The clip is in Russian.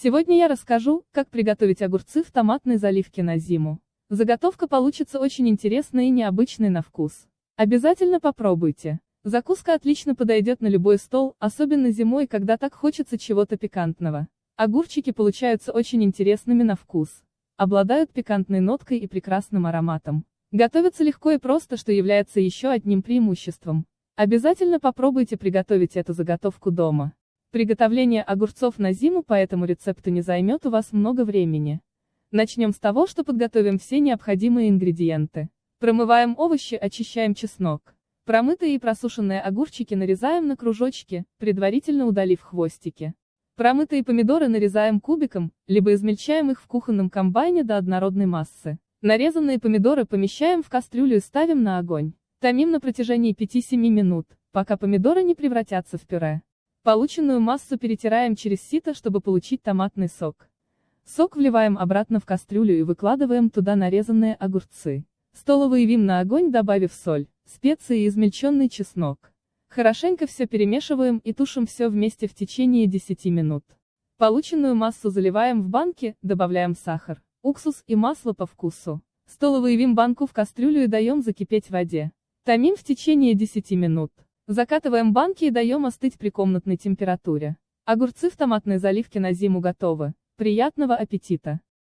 Сегодня я расскажу, как приготовить огурцы в томатной заливке на зиму. Заготовка получится очень интересной и необычной на вкус. Обязательно попробуйте. Закуска отлично подойдет на любой стол, особенно зимой, когда так хочется чего-то пикантного. Огурчики получаются очень интересными на вкус. Обладают пикантной ноткой и прекрасным ароматом. Готовятся легко и просто, что является еще одним преимуществом. Обязательно попробуйте приготовить эту заготовку дома. Приготовление огурцов на зиму по этому рецепту не займет у вас много времени. Начнем с того, что подготовим все необходимые ингредиенты. Промываем овощи, очищаем чеснок. Промытые и просушенные огурчики нарезаем на кружочки, предварительно удалив хвостики. Промытые помидоры нарезаем кубиком, либо измельчаем их в кухонном комбайне до однородной массы. Нарезанные помидоры помещаем в кастрюлю и ставим на огонь. Томим на протяжении 5-7 минут, пока помидоры не превратятся в пюре. Полученную массу перетираем через сито, чтобы получить томатный сок. Сок вливаем обратно в кастрюлю и выкладываем туда нарезанные огурцы. Столовый вим на огонь, добавив соль, специи и измельченный чеснок. Хорошенько все перемешиваем и тушим все вместе в течение 10 минут. Полученную массу заливаем в банки, добавляем сахар, уксус и масло по вкусу. Столовый вим банку в кастрюлю и даем закипеть в воде. Томим в течение 10 минут. Закатываем банки и даем остыть при комнатной температуре. Огурцы в томатной заливке на зиму готовы. Приятного аппетита!